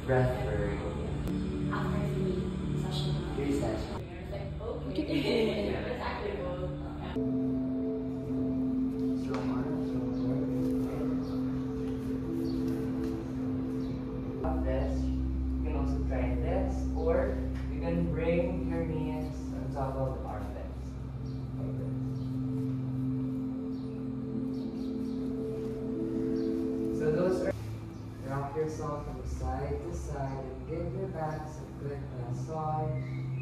breath work. After 3 sessions. 3 sessions. Okay. It's actually both. Strong arms, strong core. This, you can also try this, or you can bring your knees on top of the armpits. Like this. So those are, rock yourself from side to side and give your back some good massage.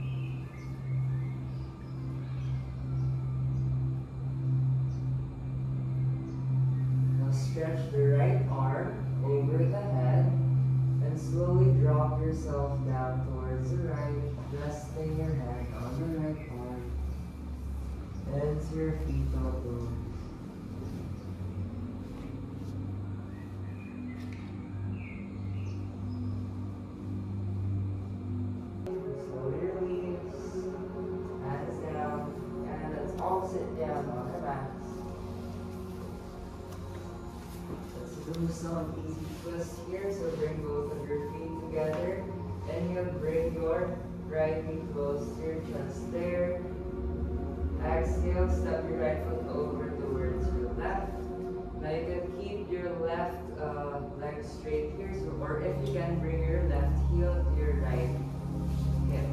Now stretch the right arm over the head and slowly drop yourself down towards the right, resting your head on the right arm and to your fetal bones. Slowly release, hands down, and let's all sit down on the mats. Let's do some easy twists here, so bring both of your feet together, and you'll bring your right knee close to your chest there. Exhale, step your right foot over towards your left. Now you can keep your left leg straight here, or if you can, bring your left heel to your right hip.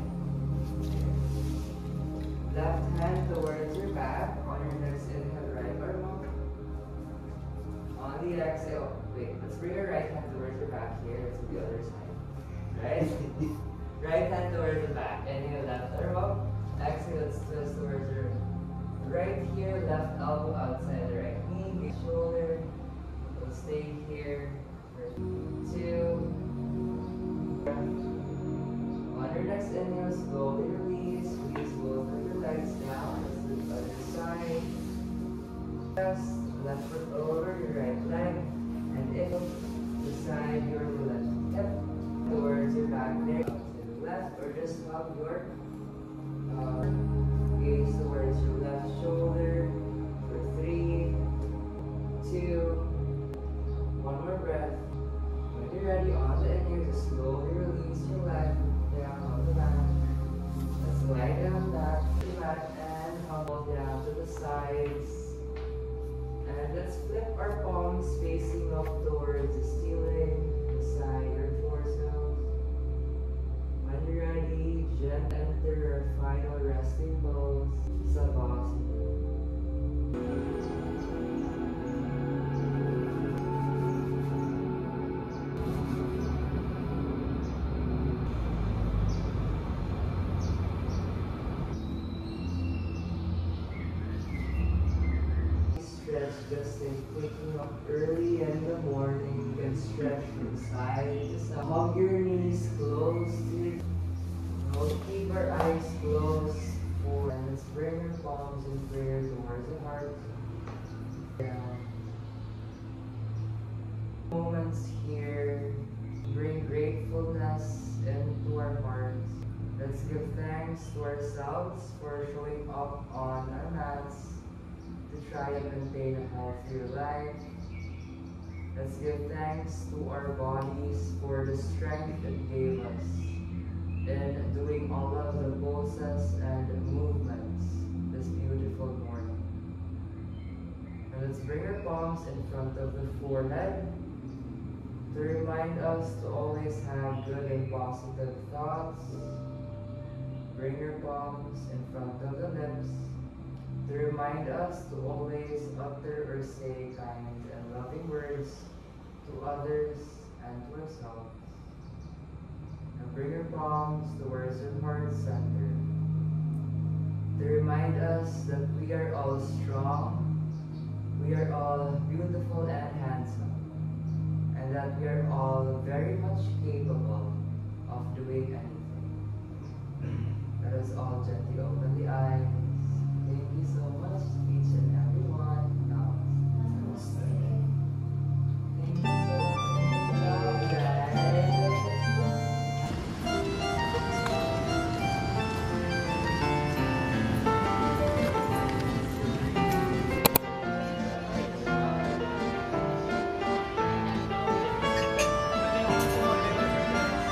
Left hand towards your back. On your next inhale, right arm up. On the exhale, wait, let's bring your right hand towards your back here. Let's do the other side. Right? Right hand towards the back. Inhale, left arm up. Exhale, let's twist towards your right here. Left elbow outside the right knee. Big shoulder. We'll stay here for 2. On your next inhale, slowly release. Squeeze both of your legs down. Let's do the other side. Press left foot over your right leg. And in the side your left hip towards your back there. To the left, or just hug your gaze towards your left shoulder for 3, 2, 1 more breath. When you're ready, on the inhale, just slowly release your leg down on the mat. Let's lie down back to the mat and humble down to the sides. And let's flip our palms facing up towards the ceiling, the side or torso. When you're ready, gently enter our final resting pose, Savasana. Just in waking up early in the morning, you can stretch from side to side. Hug your knees close to your nose. Keep our eyes closed. And let's bring our palms in prayer towards the heart. Down. Moments here. Bring gratefulness into our hearts. Let's give thanks to ourselves for showing up on our mats to try and maintain a healthier life. Let's give thanks to our bodies for the strength it gave us in doing all of the poses and movements this beautiful morning. And let's bring our palms in front of the forehead to remind us to always have good and positive thoughts. Bring your palms in front of the lips to remind us to always utter or say kind and loving words to others and to ourselves. And bring your palms towards your heart center to remind us that we are all strong, we are all beautiful and handsome, and that we are all very much capable of doing anything. Let us all gently open the eyes. Thank you so much, each and every one. Namaste. Thank you so much.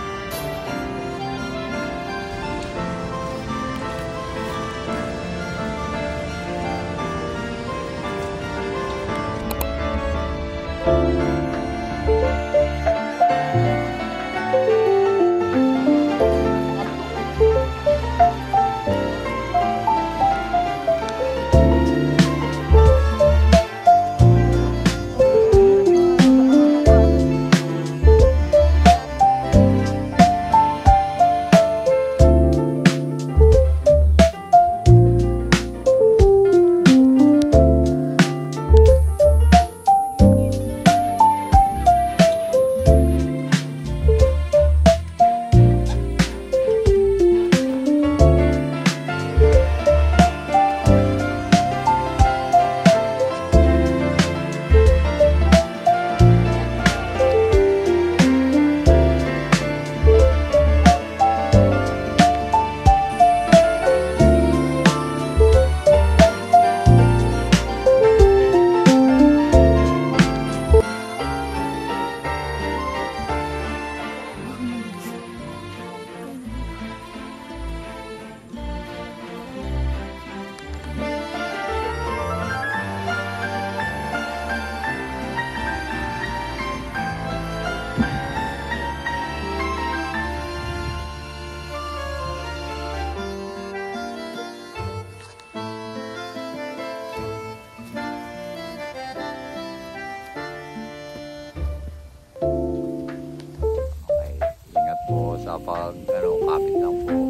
pag ano, kapit lang po.